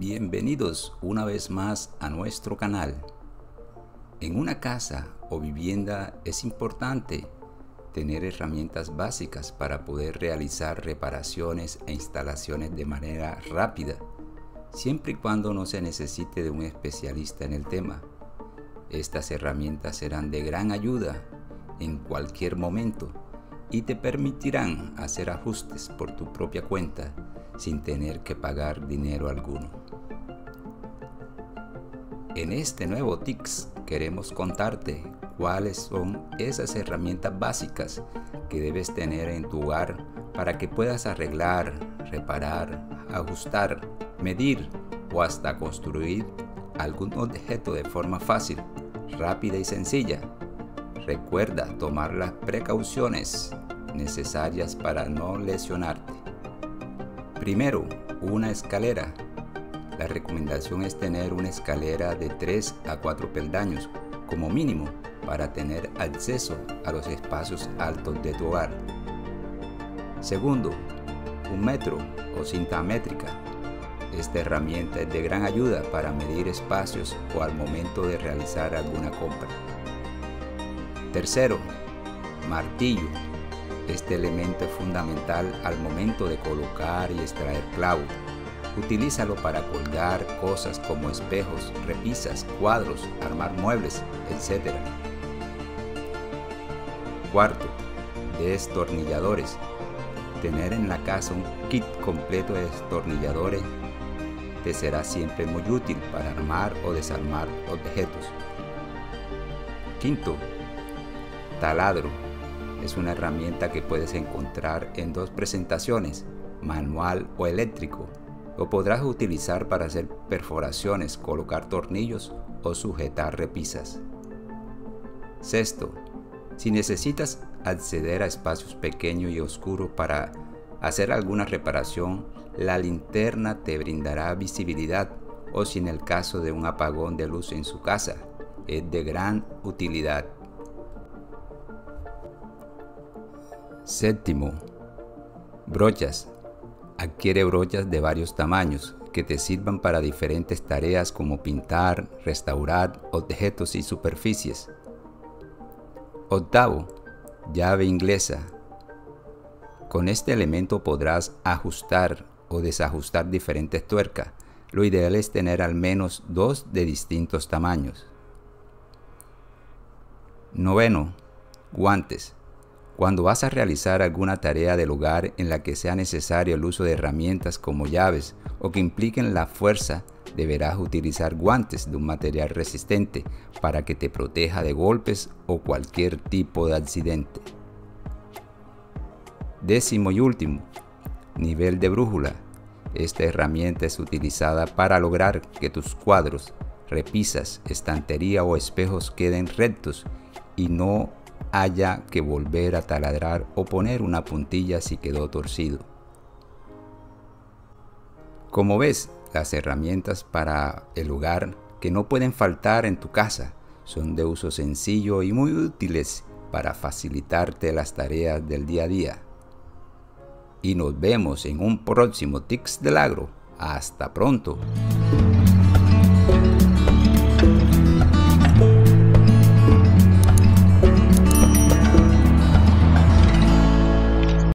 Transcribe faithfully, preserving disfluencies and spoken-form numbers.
Bienvenidos una vez más a nuestro canal. En una casa o vivienda es importante tener herramientas básicas para poder realizar reparaciones e instalaciones de manera rápida, siempre y cuando no se necesite de un especialista en el tema. Estas herramientas serán de gran ayuda en cualquier momento y te permitirán hacer ajustes por tu propia cuenta sin tener que pagar dinero alguno. En este nuevo Tips queremos contarte cuáles son esas herramientas básicas que debes tener en tu hogar para que puedas arreglar, reparar, ajustar, medir o hasta construir algún objeto de forma fácil, rápida y sencilla. Recuerda tomar las precauciones necesarias para no lesionarte. Primero, una escalera. La recomendación es tener una escalera de tres a cuatro peldaños como mínimo para tener acceso a los espacios altos de tu hogar. Segundo, un metro o cinta métrica. Esta herramienta es de gran ayuda para medir espacios o al momento de realizar alguna compra. Tercero, martillo. Este elemento es fundamental al momento de colocar y extraer clavos. Utilízalo para colgar cosas como espejos, repisas, cuadros, armar muebles, etcétera. Cuarto, destornilladores. Tener en la casa un kit completo de destornilladores te será siempre muy útil para armar o desarmar objetos. Quinto, taladro. Es una herramienta que puedes encontrar en dos presentaciones, manual o eléctrico. Lo podrás utilizar para hacer perforaciones, colocar tornillos o sujetar repisas. Sexto, si necesitas acceder a espacios pequeños y oscuros para hacer alguna reparación, la linterna te brindará visibilidad, o si en el caso de un apagón de luz en su casa, es de gran utilidad. Séptimo, brochas. Adquiere brochas de varios tamaños que te sirvan para diferentes tareas como pintar, restaurar objetos y superficies. Octavo, llave inglesa. Con este elemento podrás ajustar o desajustar diferentes tuercas. Lo ideal es tener al menos dos de distintos tamaños. Noveno, guantes. Cuando vas a realizar alguna tarea del hogar en la que sea necesario el uso de herramientas como llaves o que impliquen la fuerza, deberás utilizar guantes de un material resistente para que te proteja de golpes o cualquier tipo de accidente. Décimo y último, nivel de brújula. Esta herramienta es utilizada para lograr que tus cuadros, repisas, estantería o espejos queden rectos y no haya que volver a taladrar o poner una puntilla si quedó torcido. Como ves, las herramientas para el hogar que no pueden faltar en tu casa son de uso sencillo y muy útiles para facilitarte las tareas del día a día. Y nos vemos en un próximo Tips del Agro. Hasta pronto.